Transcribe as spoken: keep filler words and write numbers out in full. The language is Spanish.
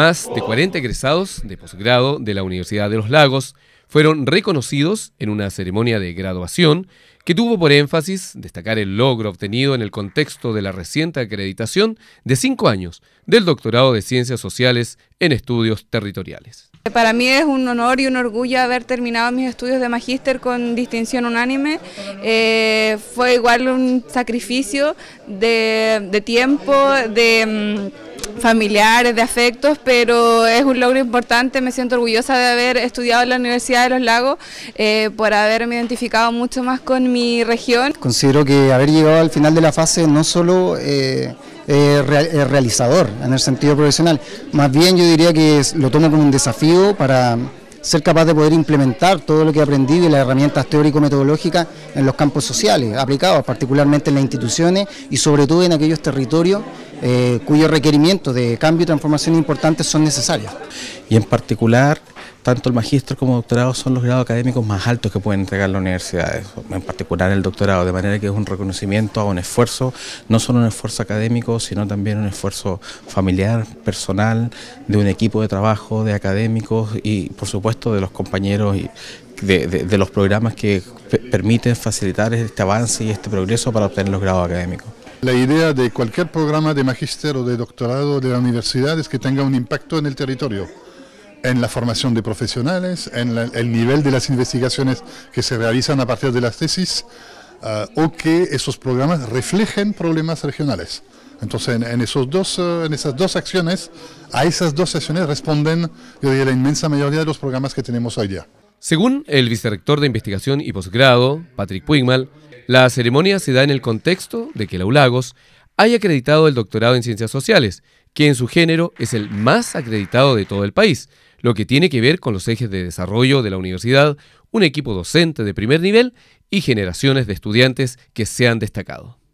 Más de cuarenta egresados de posgrado de la Universidad de los Lagos fueron reconocidos en una ceremonia de graduación que tuvo por énfasis destacar el logro obtenido en el contexto de la reciente acreditación de cinco años del doctorado de Ciencias Sociales en Estudios Territoriales. Para mí es un honor y un orgullo haber terminado mis estudios de magíster con distinción unánime. Eh, fue igual un sacrificio de, de tiempo, de um, familiares, de afectos, pero es un logro importante. Me siento orgullosa de haber estudiado en la Universidad de los Lagos, eh, por haberme identificado mucho más con mi región. Considero que haber llegado al final de la fase no solo eh, Eh, realizador en el sentido profesional, más bien yo diría que lo tomo como un desafío para ser capaz de poder implementar todo lo que he aprendido y las herramientas teórico-metodológicas en los campos sociales, aplicados particularmente en las instituciones y sobre todo en aquellos territorios eh, cuyos requerimientos de cambio y transformación importantes son necesarios. Y en particular, tanto el magíster como el doctorado son los grados académicos más altos que pueden entregar las universidades, en particular el doctorado, de manera que es un reconocimiento a un esfuerzo, no solo un esfuerzo académico, sino también un esfuerzo familiar, personal, de un equipo de trabajo, de académicos y por supuesto de los compañeros y de, de, de los programas que permiten facilitar este avance y este progreso para obtener los grados académicos. La idea de cualquier programa de magíster o de doctorado de la universidad es que tenga un impacto en el territorio, en la formación de profesionales, en la, el nivel de las investigaciones que se realizan a partir de las tesis, uh, o que esos programas reflejen problemas regionales. Entonces, en, en, esos dos, uh, en esas dos acciones, a esas dos acciones responden, yo diría, la inmensa mayoría de los programas que tenemos hoy día. Según el vicerrector de Investigación y Posgrado, Patrick Puigmal, la ceremonia se da en el contexto de que la U Lagos haya acreditado el doctorado en Ciencias Sociales, que en su género es el más acreditado de todo el país, lo que tiene que ver con los ejes de desarrollo de la universidad, un equipo docente de primer nivel y generaciones de estudiantes que se han destacado.